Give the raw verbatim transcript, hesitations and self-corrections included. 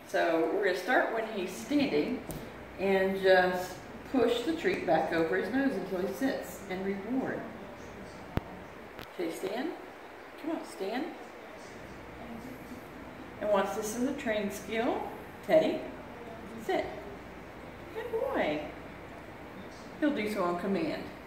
So we're going to start when he's standing and just push the treat back over his nose until he sits and reward. Okay, stand. Come on, stand. And once this is a trained skill, Teddy, sit. Good boy. He'll do so on command.